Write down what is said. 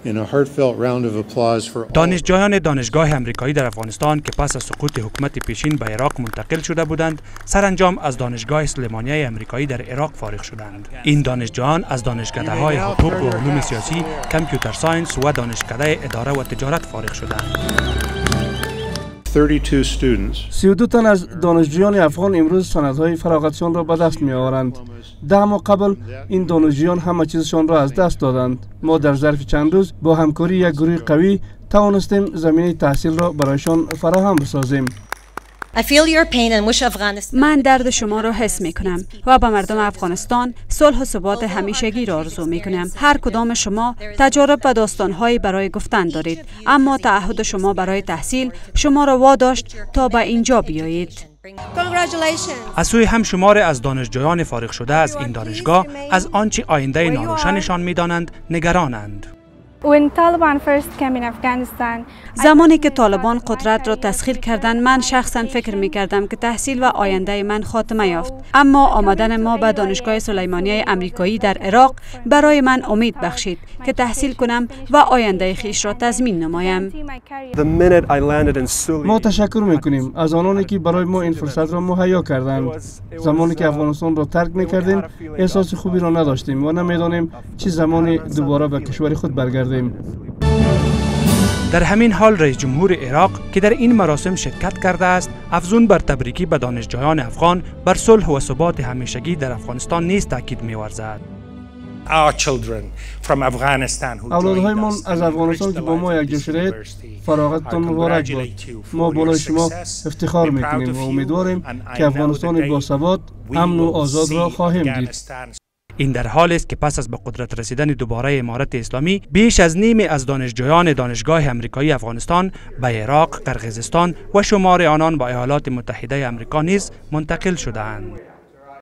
دانشجویان دانشگاه امریکایی در افغانستان که پس از سقوط حکومت پیشین به عراق منتقل شده بودند، سرانجام از دانشگاه سلیمانیه امریکایی در عراق فارغ شدند. این دانشجویان از دانشکده‌های حقوق و علوم سیاسی، کامپیوتر ساینس و دانشکده اداره و تجارت فارغ شدند. 32 تن از دانشجویان افغان امروز سندهای فراغتشان را به دست می آورند. 10 ماه قبل این دانشجویان همه چیزشان را از دست دادند. ما در ظرف چند روز با همکاری یک گروه قوی توانستیم زمینه تحصیل را برایشان فراهم بسازیم. من درد شما را حس می کنم و به مردم افغانستان صلح و ثبات همیشگی را آرزو می کنم. هر کدام شما تجارب و داستانهایی برای گفتن دارید، اما تعهد شما برای تحصیل شما را واداشت تا به اینجا بیایید. از سوی هم شمار از دانشجویان فارغ شده از این دانشگاه از آنچه آینده ناروشنشان می دانند نگرانند. زمانی که طالبان قدرت را تسخیر کردند، من شخصا فکر می کردم که تحصیل و آینده من خاتمه یافت، اما آمدن ما به دانشگاه سلیمانیه امریکایی در عراق برای من امید بخشید که تحصیل کنم و آینده خیش را تضمین نمایم. ما تشکر می کنیم از آنانی که برای ما این فرصت را مهیا کردند. زمانی که افغانستان را ترک می کردیم احساس خوبی را نداشتیم و نمیدانیم چه زمانی دوباره به کشور خود برگردیم. در همین حال رئیس جمهور عراق که در این مراسم شرکت کرده است، افزون بر تبریکی به دانشجویان افغان بر صلح و ثبات همیشگی در افغانستان نیز تاکید می‌ورزد. اولادهایمان از افغانستان که با ما یکجا شدید، فراغتتان مبارک باد. ما بالای شما افتخار می‌کنیم و امیدواریم که افغانستان باثبات، امن و آزاد را خواهیم دید. این در حالی است که پس از به قدرت رسیدن دوباره امارت اسلامی، بیش از نیمی از دانشجویان دانشگاه امریکایی افغانستان به عراق، قرقیزستان و شمار آنان به ایالات متحده آمریکا نیز منتقل شده‌اند.